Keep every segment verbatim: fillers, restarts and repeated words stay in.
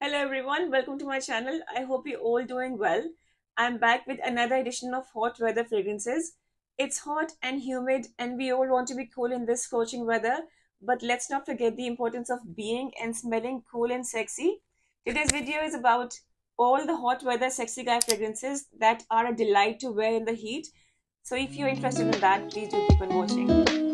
Hello everyone, welcome to my channel. I hope you're all doing well. I'm back with another edition of Hot Weather Fragrances. It's hot and humid and we all want to be cool in this scorching weather, but let's not forget the importance of being and smelling cool and sexy. Today's video is about all the hot weather sexy guy fragrances that are a delight to wear in the heat. So if you're interested in that, please do keep on watching.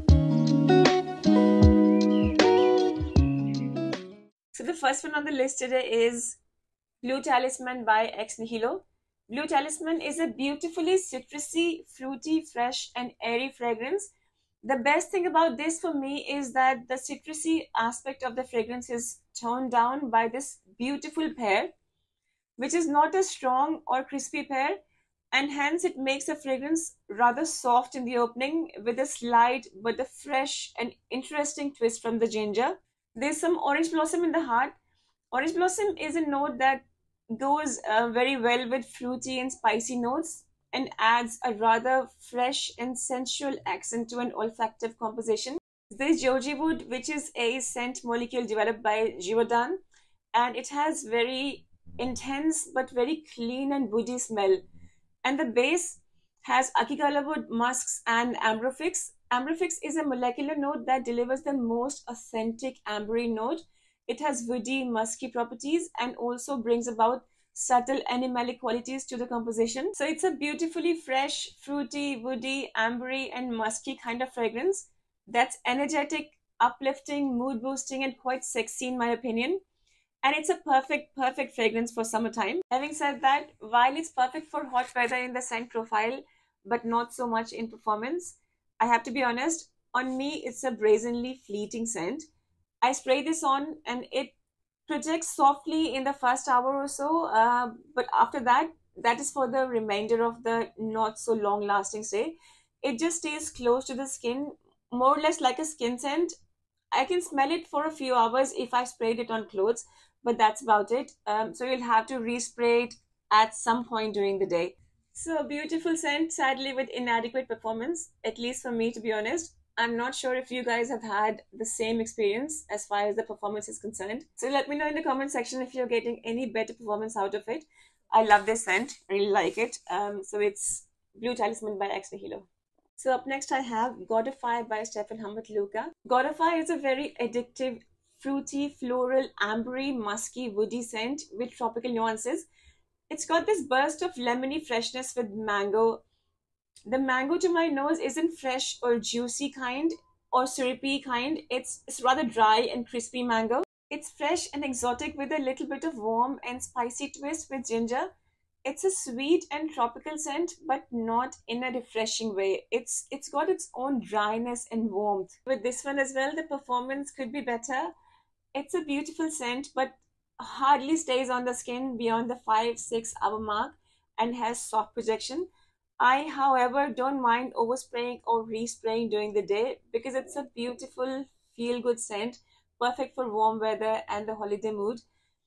So the first one on the list today is Blue Talisman by Ex Nihilo. Blue Talisman is a beautifully citrusy, fruity, fresh and airy fragrance. The best thing about this for me is that the citrusy aspect of the fragrance is toned down by this beautiful pear, which is not a strong or crispy pear, and hence it makes the fragrance rather soft in the opening with a slight but a fresh and interesting twist from the ginger. There's some orange blossom in the heart. Orange blossom is a note that goes uh, very well with fruity and spicy notes and adds a rather fresh and sensual accent to an olfactive composition. There's Joji wood, which is a scent molecule developed by Givaudan, and it has very intense but very clean and woody smell. And the base has Akikala wood, musks, and ambrofix. Ambrofix is a molecular note that delivers the most authentic ambery note. It has woody, musky properties and also brings about subtle animalic qualities to the composition. So it's a beautifully fresh, fruity, woody, ambery and musky kind of fragrance that's energetic, uplifting, mood boosting and quite sexy in my opinion. And it's a perfect, perfect fragrance for summertime. Having said that, while it's perfect for hot weather in the scent profile, but not so much in performance, I have to be honest, on me, it's a brazenly fleeting scent. I spray this on and it projects softly in the first hour or so, uh, but after that, that is for the remainder of the not so long lasting stay. It just stays close to the skin, more or less like a skin scent. I can smell it for a few hours if I sprayed it on clothes, but that's about it. Um, so you'll have to respray it at some point during the day. So beautiful scent, sadly with inadequate performance, at least for me to be honest. I'm not sure if you guys have had the same experience as far as the performance is concerned. So let me know in the comment section if you're getting any better performance out of it. I love this scent, really like it. Um, so it's Blue Talisman by Ex Nihilo. So up next I have God of Fire by Stefan Humberto Luca. God of Fire is a very addictive, fruity, floral, ambery, musky, woody scent with tropical nuances. It's got this burst of lemony freshness with mango. The mango to my nose isn't fresh or juicy kind or syrupy kind. It's, it's rather dry and crispy mango. It's fresh and exotic with a little bit of warm and spicy twist with ginger. It's a sweet and tropical scent, but not in a refreshing way. It's it's got its own dryness and warmth. With this one as well, the performance could be better. It's a beautiful scent, but hardly stays on the skin beyond the five six hour mark and has soft projection. I, however, don't mind overspraying or respraying during the day because it's a beautiful, feel-good scent, perfect for warm weather and the holiday mood.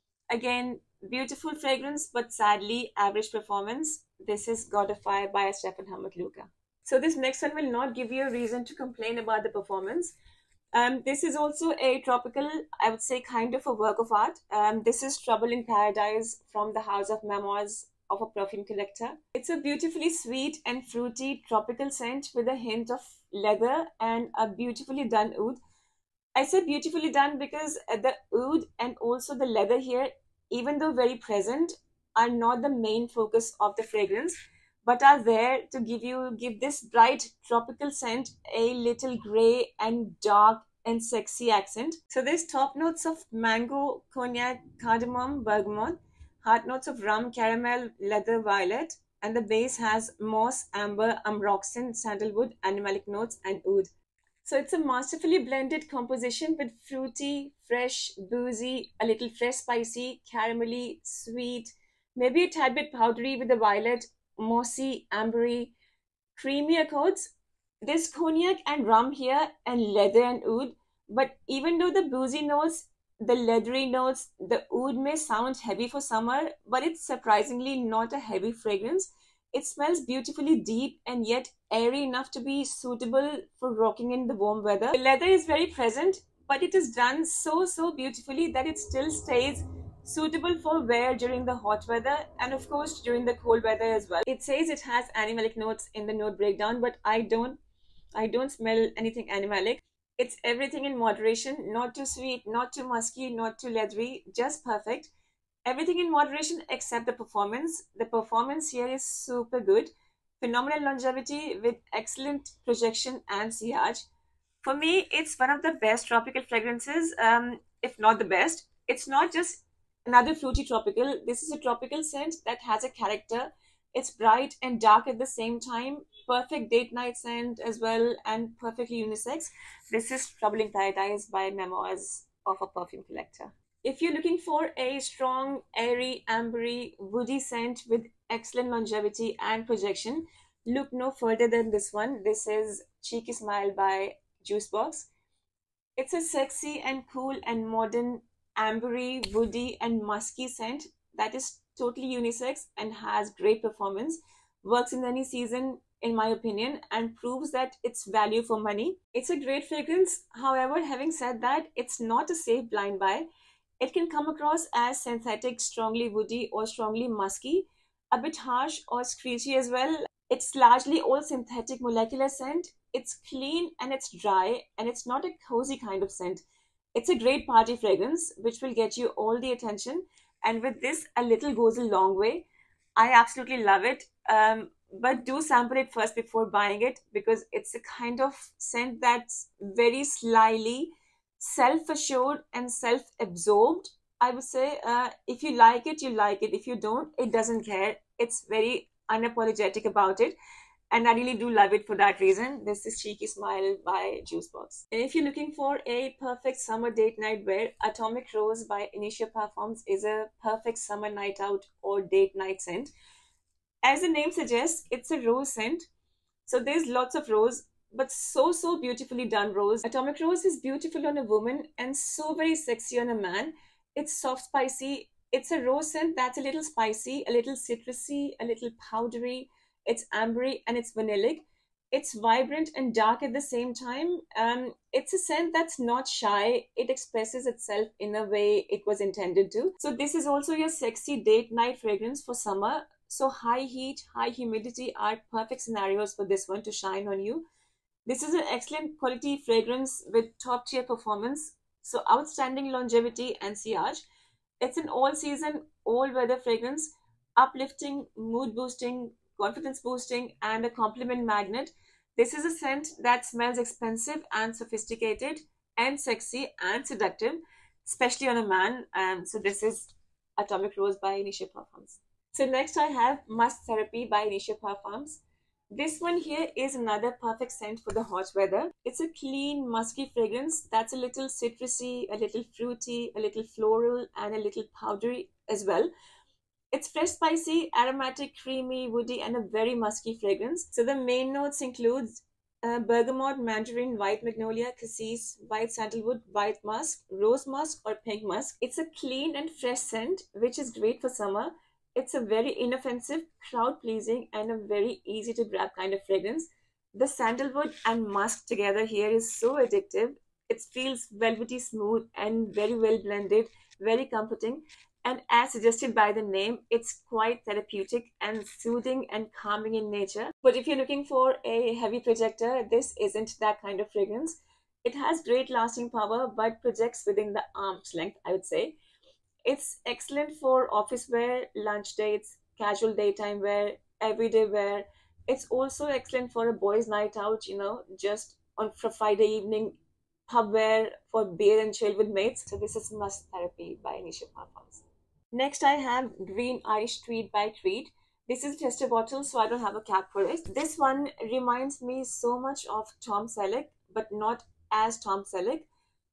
Again, beautiful fragrance, but sadly, average performance. This is God of Fire by Stefan Humberto Luca. So this next one will not give you a reason to complain about the performance. Um, this is also a tropical, I would say, kind of a work of art. Um, this is Trouble in Paradise from the House of Memoirs of a Perfume Collector. It's a beautifully sweet and fruity tropical scent with a hint of leather and a beautifully done oud. I say beautifully done because the oud and also the leather here, even though very present, are not the main focus of the fragrance, but are there to give you give this bright tropical scent a little gray and dark and sexy accent. So there's top notes of mango, cognac, cardamom, bergamot, heart notes of rum, caramel, leather, violet, and the base has moss, amber, ambroxan, sandalwood, animalic notes, and oud. So it's a masterfully blended composition with fruity, fresh, boozy, a little fresh spicy, caramelly, sweet, maybe a tad bit powdery with the violet, mossy, ambery, creamy accords. There's cognac and rum here and leather and oud, but even though the boozy notes, the leathery notes, the oud may sound heavy for summer, but it's surprisingly not a heavy fragrance. It smells beautifully deep and yet airy enough to be suitable for rocking in the warm weather. The leather is very present, but it is done so, so beautifully that it still stays suitable for wear during the hot weather and of course during the cold weather as well. It says it has animalic notes in the note breakdown, but I don't I don't smell anything animalic. It's everything in moderation, not too sweet, not too musky, not too leathery, just perfect. Everything in moderation except the performance. The performance here is super good. Phenomenal longevity with excellent projection and sillage. For me, it's one of the best tropical fragrances, um, if not the best. It's not just another fruity tropical. This is a tropical scent that has a character. It's bright and dark at the same time. Perfect date night scent as well, and perfectly unisex. This is Trouble in Paradise by Memoirs of a Perfume Collector. If you're looking for a strong, airy, ambery, woody scent with excellent longevity and projection, look no further than this one. This is Cheeky Smile by Juicebox. It's a sexy and cool and modern, ambery, woody, and musky scent that is totally unisex and has great performance. Works in any season, in my opinion, and proves that it's value for money. It's a great fragrance. However, having said that, it's not a safe blind buy. It can come across as synthetic, strongly woody, or strongly musky, a bit harsh or screechy as well. It's largely all synthetic molecular scent. It's clean and it's dry, and it's not a cozy kind of scent. It's a great party fragrance which will get you all the attention. And with this, a little goes a long way. I absolutely love it. Um, but do sample it first before buying it, because it's a kind of scent that's very slyly self-assured and self-absorbed. I would say, uh, if you like it, you like it. If you don't, it doesn't care. It's very unapologetic about it, and I really do love it for that reason. This is Cheeky Smile by Juicebox. And if you're looking for a perfect summer date night wear, Atomic Rose by Initio Parfums is a perfect summer night out or date night scent. As the name suggests, it's a rose scent. So there's lots of rose, but so, so beautifully done rose. Atomic Rose is beautiful on a woman and so very sexy on a man. It's soft, spicy. It's a rose scent that's a little spicy, a little citrusy, a little powdery. It's ambery and it's vanillic. It's vibrant and dark at the same time. Um, it's a scent that's not shy. It expresses itself in a way it was intended to. So this is also your sexy date night fragrance for summer. So high heat, high humidity are perfect scenarios for this one to shine on you. This is an excellent quality fragrance with top tier performance. So outstanding longevity and sillage. It's an all season, all weather fragrance, uplifting, mood boosting, confidence boosting, and a compliment magnet. This is a scent that smells expensive and sophisticated and sexy and seductive, especially on a man. Um, so this is Atomic Rose by Initio Parfums. So next I have Musk Therapy by Initio Parfums. This one here is another perfect scent for the hot weather. It's a clean, musky fragrance that's a little citrusy, a little fruity, a little floral, and a little powdery as well. It's fresh, spicy, aromatic, creamy, woody, and a very musky fragrance. So the main notes include uh, bergamot, mandarin, white magnolia, cassis, white sandalwood, white musk, rose musk, or pink musk. It's a clean and fresh scent, which is great for summer. It's a very inoffensive, crowd-pleasing, and a very easy-to-grab kind of fragrance. The sandalwood and musk together here is so addictive. It feels velvety smooth and very well blended, very comforting. And as suggested by the name, it's quite therapeutic and soothing and calming in nature. But if you're looking for a heavy projector, this isn't that kind of fragrance. It has great lasting power, but projects within the arm's length, I would say. It's excellent for office wear, lunch dates, casual daytime wear, everyday wear. It's also excellent for a boys' night out, you know, just on for Friday evening, pub wear for beer and chill with mates. So this is Musk Therapy by Initio Parfums. Next, I have Green Irish Tweed by Tweed. This is just a bottle, so I don't have a cap for it. This one reminds me so much of Tom Selleck, but not as Tom Selleck.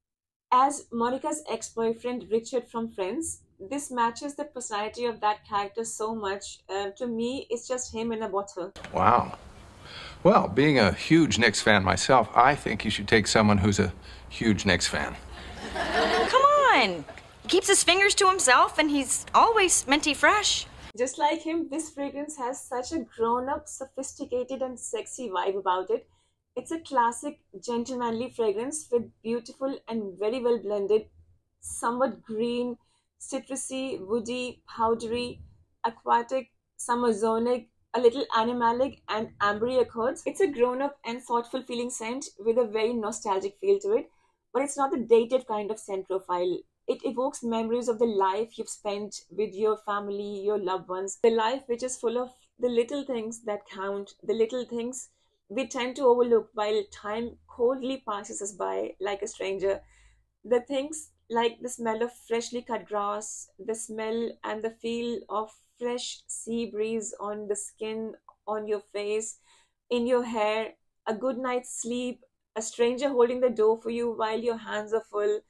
As Monica's ex-boyfriend Richard from Friends, this matches the personality of that character so much. Uh, to me, it's just him in a bottle. Wow. Well, being a huge Knicks fan myself, I think you should take someone who's a huge Knicks fan. Come on! He keeps his fingers to himself and he's always minty fresh. Just like him, this fragrance has such a grown-up, sophisticated and sexy vibe about it. It's a classic, gentlemanly fragrance with beautiful and very well blended, somewhat green, citrusy, woody, powdery, aquatic, summersonic, a little animalic, and ambery accords. It's a grown-up and thoughtful feeling scent with a very nostalgic feel to it, but it's not the dated kind of scent profile. It evokes memories of the life you've spent with your family, your loved ones, the life which is full of the little things that count, the little things we tend to overlook while time coldly passes us by like a stranger. The things like the smell of freshly cut grass, the smell and the feel of fresh sea breeze on the skin, on your face, in your hair, a good night's sleep, a stranger holding the door for you while your hands are full,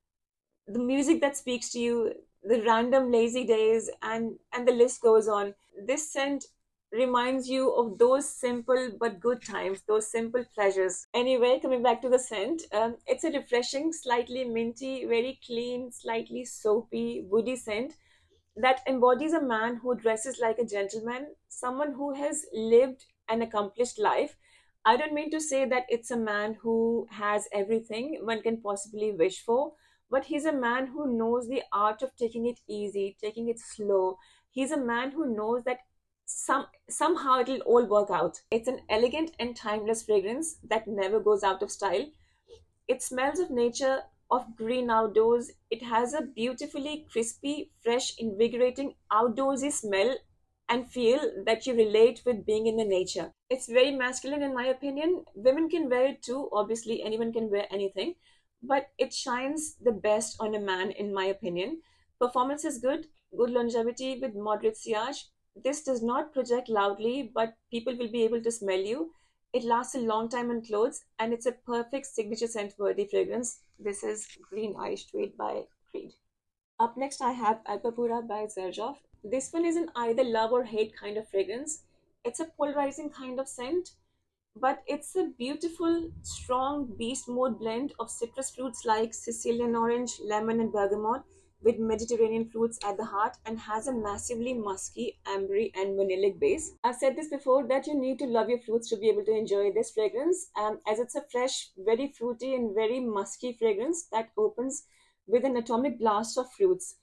the music that speaks to you, the random lazy days, and and the list goes on. This scent reminds you of those simple but good times, those simple pleasures. Anyway, coming back to the scent, um, it's a refreshing, slightly minty, very clean, slightly soapy, woody scent that embodies a man who dresses like a gentleman, someone who has lived an accomplished life. I don't mean to say that it's a man who has everything one can possibly wish for, but he's a man who knows the art of taking it easy, taking it slow. He's a man who knows that some somehow it'll all work out. It's an elegant and timeless fragrance that never goes out of style. It smells of nature, of green outdoors. It has a beautifully crispy, fresh, invigorating outdoorsy smell and feel that you relate with being in the nature. It's very masculine in my opinion. Women can wear it too. Obviously, anyone can wear anything, but it shines the best on a man in my opinion. Performance is good, good longevity with moderate sillage. This does not project loudly, but people will be able to smell you. It lasts a long time on clothes, and it's a perfect signature scent worthy fragrance. This is Green Irish Tweed by Creed. Up next, I have Alpapura by Xerjoff. This one is an either love or hate kind of fragrance. It's a polarizing kind of scent, but it's a beautiful, strong beast mode blend of citrus fruits like Sicilian orange, lemon, and bergamot with Mediterranean fruits at the heart and has a massively musky, ambery, and vanillic base. I've said this before that you need to love your fruits to be able to enjoy this fragrance, um, as it's a fresh, very fruity, and very musky fragrance that opens with an atomic blast of fruits.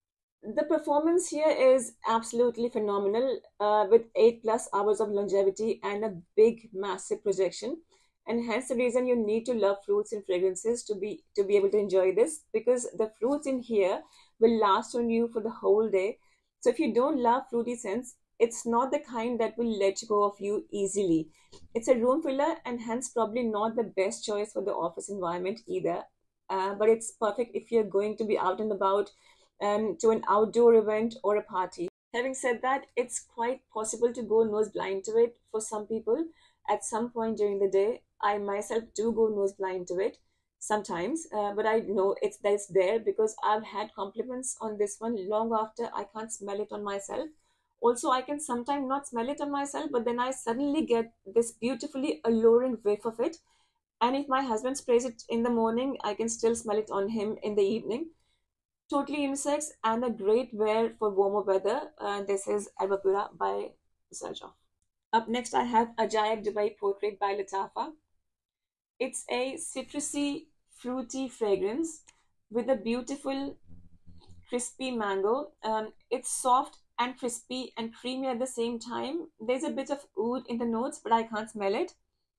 The performance here is absolutely phenomenal, uh, with eight plus hours of longevity and a big, massive projection. And hence the reason you need to love fruits and fragrances to be to be able to enjoy this, because the fruits in here will last on you for the whole day. So if you don't love fruity scents, it's not the kind that will let go of you easily. It's a room filler and hence probably not the best choice for the office environment either. Uh, but it's perfect if you're going to be out and about, um, to an outdoor event or a party. Having said that, it's quite possible to go nose blind to it for some people at some point during the day. I myself do go nose blind to it sometimes, uh, but I know it's that it's there because I've had compliments on this one long after I can't smell it on myself. Also, I can sometimes not smell it on myself, but then I suddenly get this beautifully alluring whiff of it. And if my husband sprays it in the morning, I can still smell it on him in the evening. Totally unisex and a great wear for warmer weather. Uh, this is Albapura by Xerjoff. Up next, I have Ajaib Dubai Portrait by Latafa. It's a citrusy, fruity fragrance with a beautiful, crispy mango. Um, it's soft and crispy and creamy at the same time. There's a bit of oud in the notes, but I can't smell it.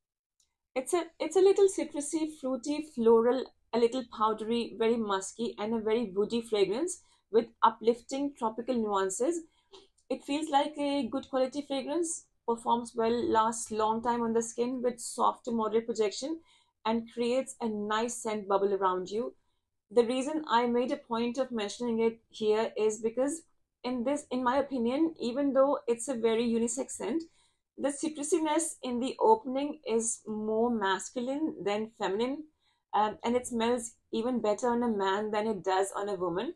It's a it's a little citrusy, fruity, floral, a little powdery, very musky, and a very woody fragrance with uplifting tropical nuances. It feels like a good quality fragrance, performs well, lasts long time on the skin with soft to moderate projection, and creates a nice scent bubble around you. The reason I made a point of mentioning it here is because in this, in my opinion, even though it's a very unisex scent, the citrusiness in the opening is more masculine than feminine, um, and it smells even better on a man than it does on a woman.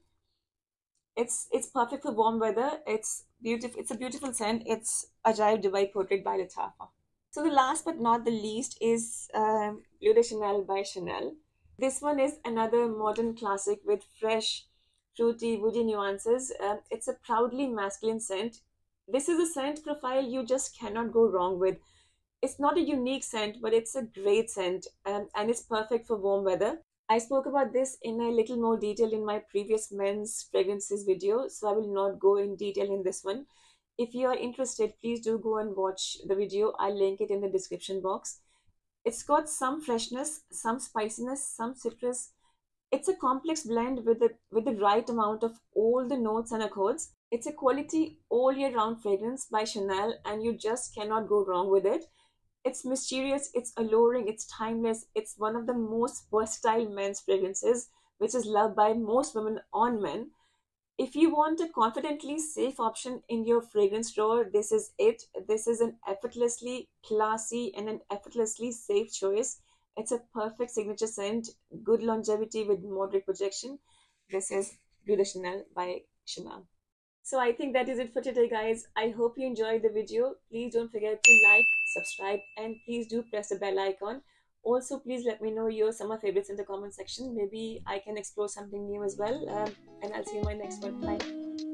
It's it's perfect for warm weather. It's beautiful. It's a beautiful scent. It's Ajaib Dubai Portrait by Latafa. So the last but not the least is um, Bleu de Chanel by Chanel. This one is another modern classic with fresh, fruity, woody nuances. Um, it's a proudly masculine scent. This is a scent profile you just cannot go wrong with. It's not a unique scent, but it's a great scent, um, and it's perfect for warm weather. I spoke about this in a little more detail in my previous men's fragrances video, so I will not go in detail in this one. If you are interested, please do go and watch the video. I'll link it in the description box. It's got some freshness, some spiciness, some citrus. It's a complex blend with the with the right amount of all the notes and accords. It's a quality all year round fragrance by Chanel, and you just cannot go wrong with it. It's mysterious, it's alluring, it's timeless. It's one of the most versatile men's fragrances, which is loved by most women on men. If you want a confidently safe option in your fragrance drawer, this is it. This is an effortlessly classy and an effortlessly safe choice. It's a perfect signature scent, good longevity with moderate projection. This is Bleu de Chanel by Chanel. So I think that is it for today, guys. I hope you enjoyed the video. Please don't forget to like, subscribe, and please do press the bell icon. Also, please let me know your summer favorites in the comment section. Maybe I can explore something new as well. Um, and I'll see you in my next one. Bye.